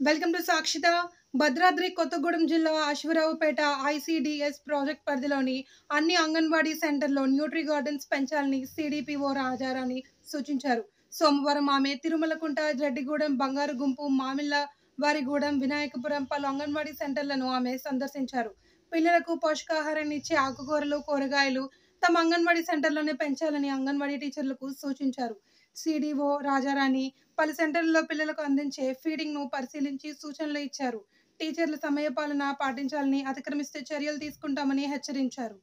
Welcome to Sakshitha. Bhadradri Kothagudem జిల్లా Aswaraopeta ICDS project పరిధిలోని అన్ని అంగన్వాడీ సెంటర్లో న్యూట్రీ గార్డెన్స్ పెంచాలని సిడిపిఓ రాజారాణి సూచించారు. సోమవారం ఆమె తిరుమలకుంట, రెడ్డిగూడెం, బంగారుగుంపు, మామిళ్ళ వారిగూడెం, వినాయకపురం పలు అంగన్వాడీ సెంటర్లను ఆమె సందర్శించారు. పిల్లలకు పోషకాహారాన్ని ఇచ్చే ఆకుకూరలు, కూరగాయలు తమ అంగన్వాడీ సెంటర్లోనే పెంచాలని అంగన్వాడీ టీచర్లకు సూచించారు. సిడిఓ రాజారాణి పలు సెంటర్లలో పిల్లలకు అందించే ఫీడింగ్ ను పరిశీలించి సూచనలు ఇచ్చారు. టీచర్లు సమయపాలన పాటించాలని, అతిక్రమిస్తే చర్యలు తీసుకుంటామని హెచ్చరించారు.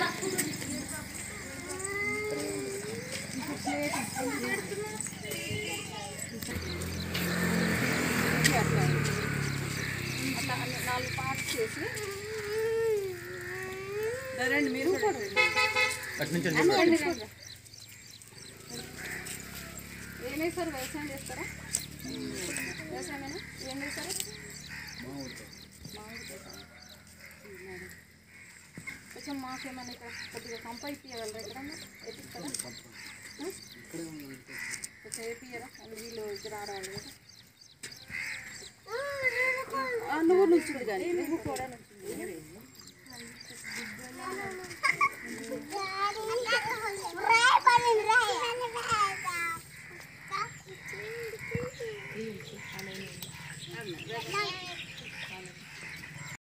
ఏమేసారు? వ్యవసాయం చేస్తారా? వ్యవసాయమేనా? ఏం చేస్తారు? కొంచెం మాకేమన్నా ఇక్కడ కొద్దిగా కంప ఇప్పియగలరా? ఎక్కడన్నా వేపిస్తారా? కొంచెం వేపియరా? అని వీళ్ళు ఇక్కడ రావాలి కదా. నువ్వు నుంచి కానీ నువ్వు కూడా నుంచి